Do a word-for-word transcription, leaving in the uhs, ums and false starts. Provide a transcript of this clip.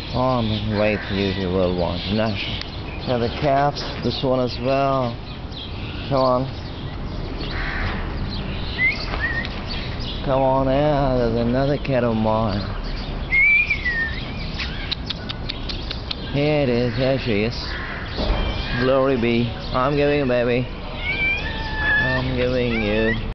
on the way to U T Worldwide International. Got the cats, this one as well. Come on. Come on out, there's another cat of mine. Here it is, here she is. Glory be. I'm giving you, baby. I'm giving you.